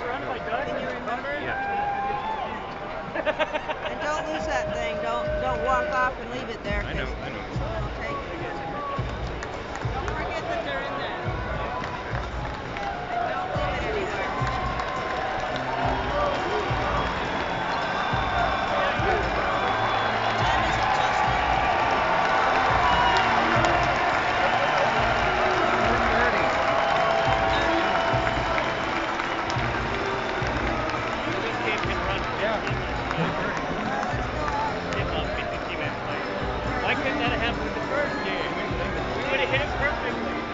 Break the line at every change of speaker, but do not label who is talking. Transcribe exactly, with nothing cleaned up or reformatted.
Can you remember?
Yeah.
And don't lose that thing. Don't don't walk off and leave it there
I
because
know, I know.
someone will take it. Don't forget that they're in there.
Okay.
And don't leave it anywhere. What time is it, Justin?
four thirty.
four thirty.
Yeah. four thirty.
Well, let's go out for a little bit.
Why couldn't that have happened in the first game? We would have hit it perfectly.